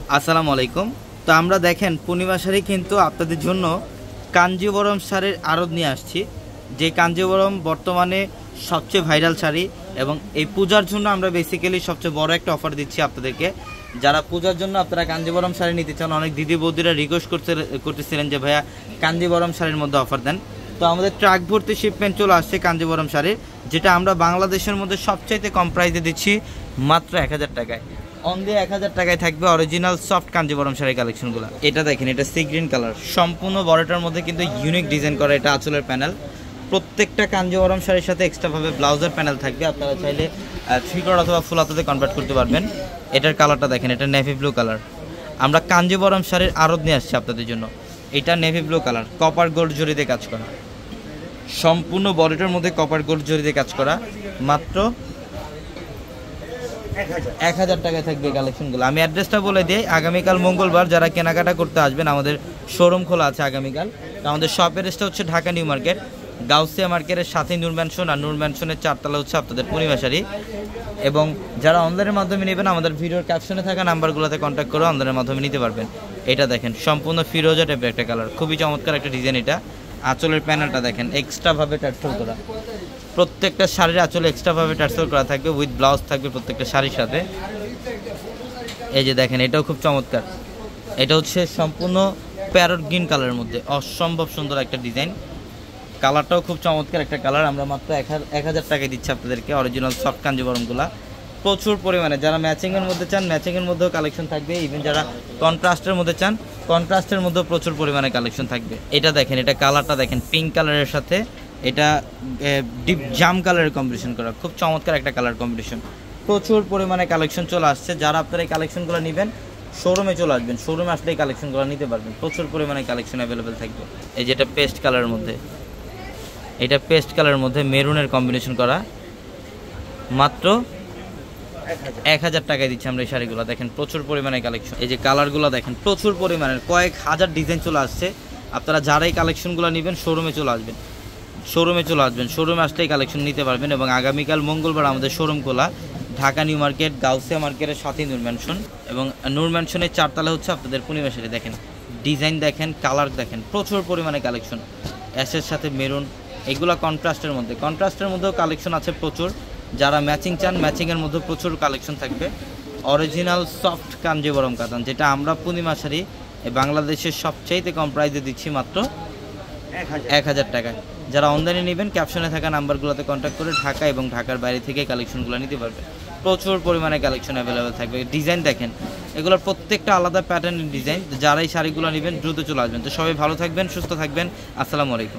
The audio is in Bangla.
আসসালামু আলাইকুম। তো আমরা দেখেন পূর্ণিমা শাড়ি কিন্তু আপনাদের জন্য কাঞ্জিবরম শাড়ির আড়ত নিয়ে আসছি, যে কাঞ্জিবরম বর্তমানে সবচেয়ে ভাইরাল শাড়ি এবং এই পূজার জন্য আমরা বেসিক্যালি সবচেয়ে বড় একটা অফার দিচ্ছি আপনাদেরকে। যারা পূজার জন্য আপনারা কাঞ্জিবরম শাড়ি নিতে চান, অনেক দিদি বৌদিরা রিকোয়েস্ট করতেছিলেন যে ভাইয়া কাঞ্জিবরম শাড়ির মধ্যে অফার দেন। তো আমাদের ট্রাক ভর্তি শিপমেন্ট চলে আসছে কাঞ্জিবরম শাড়ির, যেটা আমরা বাংলাদেশের মধ্যে সবচাইতে কম প্রাইসে দিচ্ছি মাত্র 1000 টাকায়। অনলি 1000 টাকায় থাকবে অরিজিনাল সফট কাঞ্জিবরম শাড়ির কালেকশনগুলো। এটা দেখেন, এটা সি গ্রিন কালার, সম্পূর্ণ বড়টার মধ্যে কিন্তু ইউনিক ডিজাইন করা এটা আঁচলের প্যানেল। প্রত্যেকটা কাঞ্জিবরম শাড়ির সাথে এক্সট্রাভাবে ব্লাউজের প্যানেল থাকবে, আপনারা চাইলে 3/4 অথবা ফুল হাতাতে কনভার্ট করতে পারবেন। এটার কালারটা দেখেন, এটা নেভি ব্লু কালার। আমরা কাঞ্জিবরম শাড়ির আড়ত নিয়ে আসছি আপনাদের জন্য। এটা navy blue colour, copper gold জরিতে কাজ করা, সম্পূর্ণ বডিটার মধ্যে কপার গোল্ড জরিতে কাজ করা, মাত্র 1000 টাকায় থাকবে কালেকশনগুলো। আমি অ্যাড্রেসটা বলে দিই, আগামীকাল মঙ্গলবার যারা কেনাকাটা করতে আসবেন, আমাদের শোরুম খোলা আছে আগামীকাল। আমাদের শপ অ্যাড্রেসটা হচ্ছে ঢাকা নিউ মার্কেট, গাউসিয়া মার্কেটের সাথে নূর ম্যানশন, আর নূর ম্যানশনের 4 তলা হচ্ছে আপনাদের পূর্ণিমা শাড়ি। এবং যারা অনলাইনের মাধ্যমে নেবেন, আমাদের ভিডিওর ক্যাপশনে থাকা নাম্বারগুলোতে কন্ট্যাক্ট করে অনলাইনের মাধ্যমে নিতে পারবেন। এটা দেখেন, সম্পূর্ণ ফিরোজা টাইপের একটা কালার, খুবই চমৎকার একটা ডিজাইন। এটা আঁচলের প্যানেলটা দেখেন, এক্সট্রাভাবে টার্সেল করা, প্রত্যেকটা শাড়ির আঁচলে এক্সট্রাভাবে টার্সেল করা থাকবে, উইথ ব্লাউজ থাকবে প্রত্যেকটা শাড়ির সাথে। এই যে দেখেন, এটাও খুব চমৎকার। এটা হচ্ছে সম্পূর্ণ প্যারট গ্রিন কালারের মধ্যে, অসম্ভব সুন্দর একটা ডিজাইন। কালারটাও খুব চমৎকার একটা কালার। আমরা মাত্র 1000 টাকায় দিচ্ছি আপনাদেরকে অরিজিনাল সফট কাঞ্জিবরমগুলা। প্রচুর পরিমাণে যারা ম্যাচিংয়ের মধ্যে চান, ম্যাচিংয়ের মধ্যেও কালেকশন থাকবে। ইভেন যারা কন্ট্রাস্টের মধ্যে চান, কন্ট্রাস্টের মধ্যেও প্রচুর পরিমাণে কালেকশন থাকবে। এটা দেখেন, এটা কালারটা দেখেন, পিঙ্ক কালারের সাথে এটা ডিপ জাম কালারের কম্বিনেশন করা, খুব চমৎকার একটা কালার কম্বিনেশন। প্রচুর পরিমাণে কালেকশন চলে আসছে। যারা আপনারা এই কালেকশনগুলো নেবেন, শোরুমে চলে আসবেন, শোরুমে আসলে এই কালেকশনগুলো নিতে পারবেন। প্রচুর পরিমাণে কালেকশন অ্যাভেলেবেল থাকবে। এই যেটা পেস্ট কালারের মধ্যে, এটা পেস্ট কালারের মধ্যে মেরুনের কম্বিনেশন করা, মাত্র 1000 টাকায় দিচ্ছি আমরা এই শাড়িগুলো। দেখেন প্রচুর পরিমাণে কালেকশন। এই যে কালারগুলো দেখেন, প্রচুর পরিমাণের কয়েক হাজার ডিজাইন চলে আসছে। আপনারা যারা এই কালেকশনগুলো নেবেন, শোরুমে চলে আসবেন, শোরুমে চলে আসবেন, শোরুমে আসলে এই কালেকশন নিতে পারবেন। এবং আগামীকাল মঙ্গলবার আমাদের শোরুম খোলা, ঢাকা নিউ মার্কেট, গাউসিয়া মার্কেটের সাথে নূর ম্যানশন, এবং নূর ম্যানশনের 4 তলা হচ্ছে আপনাদের পূর্ণিমা শাড়ি। দেখেন ডিজাইন দেখেন, কালার দেখেন, প্রচুর পরিমাণে কালেকশন। অ্যাশের সাথে মেরুন, এগুলো কন্ট্রাস্টের মধ্যে, কন্ট্রাস্টের মধ্যেও কালেকশন আছে প্রচুর। যারা ম্যাচিং চান, ম্যাচিংয়ের মধ্যে প্রচুর কালেকশন থাকবে। অরিজিনাল সফট কাঞ্জিবরম কাতান, যেটা আমরা পূর্ণিমা শাড়ি বাংলাদেশের সবচাইতে কম প্রাইসে দিচ্ছি মাত্র 1000 টাকায়। যারা অনলাইনে নেবেন, ক্যাপশনে থাকা নাম্বারগুলোতে কন্ট্যাক্ট করে ঢাকা এবং ঢাকার বাইরে থেকে কালেকশনগুলো নিতে পারবে। প্রচুর পরিমাণে কালেকশন অ্যাভেলেবেল থাকবে। ডিজাইন দেখেন, এগুলোর প্রত্যেকটা আলাদা প্যাটার্নের ডিজাইন। যারা এই শাড়িগুলো নেবেন দ্রুত চলে আসবেন। তো সবাই ভালো থাকবেন, সুস্থ থাকবেন। আসসালামু আলাইকুম।